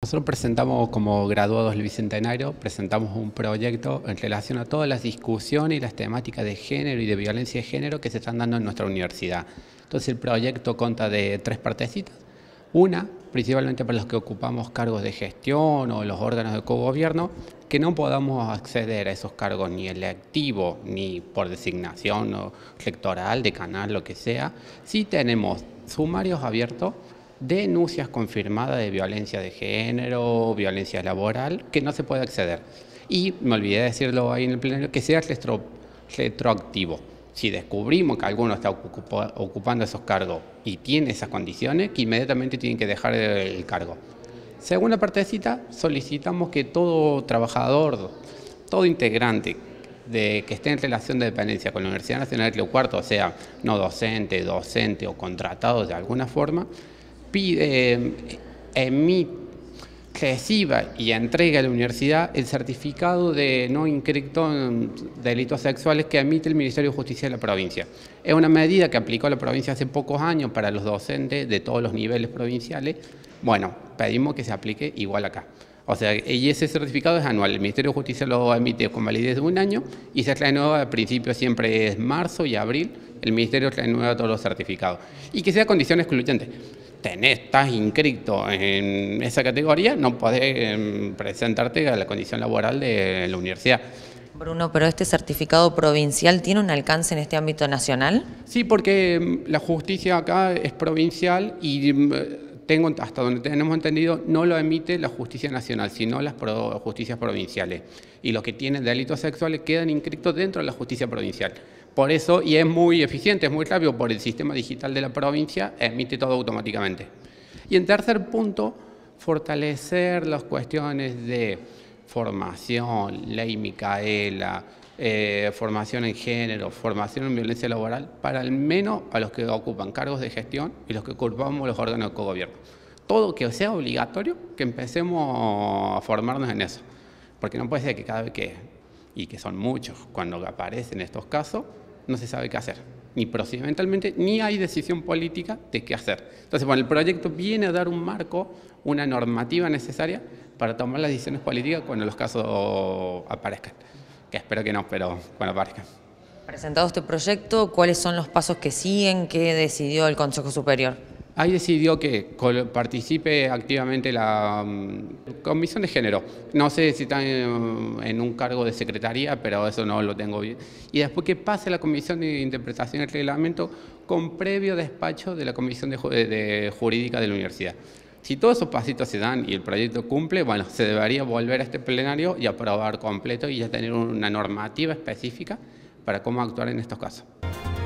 Nosotros presentamos como graduados del Bicentenario, presentamos un proyecto en relación a todas las discusiones y las temáticas de género y de violencia de género que se están dando en nuestra universidad. Entonces el proyecto consta de 3 partecitas. Una, principalmente para los que ocupamos cargos de gestión o los órganos de cogobierno, que no podamos acceder a esos cargos ni electivos ni por designación o electoral, de canal, lo que sea. Sí tenemos sumarios abiertos, denuncias confirmadas de violencia de género, violencia laboral, que no se puede acceder. Y me olvidé de decirlo ahí en el plenario, que sea retroactivo. Si descubrimos que alguno está ocupando esos cargos y tiene esas condiciones, que inmediatamente tienen que dejar el cargo. Segunda partecita, solicitamos que todo trabajador, todo integrante que esté en relación de dependencia con la Universidad Nacional de Río Cuarto, o sea, no docente o contratado de alguna forma, reciba y entregue a la universidad el certificado de no inscrito en delitos sexuales que emite el Ministerio de Justicia de la provincia. Es una medida que aplicó la provincia hace pocos años para los docentes de todos los niveles provinciales. Bueno, pedimos que se aplique igual acá. O sea, y ese certificado es anual. El Ministerio de Justicia lo emite con validez de 1 año y se renueva al principio, siempre es marzo y abril. El Ministerio renueva todos los certificados. Y que sea condición excluyente. Estás inscrito en esa categoría, no podés presentarte a la condición laboral de la universidad. Bruno, ¿pero este certificado provincial tiene un alcance en este ámbito nacional? Sí, porque la justicia acá es provincial y hasta donde tenemos entendido, no lo emite la justicia nacional, sino las justicias provinciales. Y los que tienen delitos sexuales quedan inscritos dentro de la justicia provincial. Por eso, y es muy eficiente, es muy rápido, por el sistema digital de la provincia, emite todo automáticamente. Y en tercer punto, fortalecer las cuestiones de formación, ley Micaela, formación en género, formación en violencia laboral, para al menos a los que ocupan cargos de gestión y los que ocupamos los órganos de cogobierno. Todo que sea obligatorio, que empecemos a formarnos en eso. Porque no puede ser que cada vez y que son muchos, cuando aparecen estos casos, no se sabe qué hacer, ni procedimentalmente, ni hay decisión política de qué hacer. Entonces, bueno, el proyecto viene a dar un marco, una normativa necesaria para tomar las decisiones políticas cuando los casos aparezcan. Que espero que no, pero cuando aparezcan. Presentado este proyecto, ¿cuáles son los pasos que siguen? ¿Qué decidió el Consejo Superior? Ahí decidió que participe activamente la Comisión de Género. No sé si está en un cargo de secretaría, pero eso no lo tengo bien. Y después que pase la Comisión de Interpretación del Reglamento con previo despacho de la Comisión de Jurídica de la Universidad. Si todos esos pasitos se dan y el proyecto cumple, bueno, se debería volver a este plenario y aprobar completo y ya tener una normativa específica para cómo actuar en estos casos.